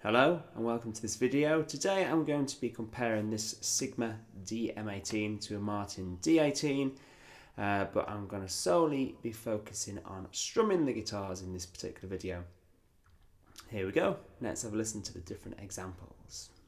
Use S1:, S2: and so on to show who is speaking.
S1: Hello and welcome to this video. Today I'm going to be comparing this Sigma DM18 to a Martin D18, but I'm going to solely be focusing on strumming the guitars in this particular video. Here we go, let's have a listen to the different examples.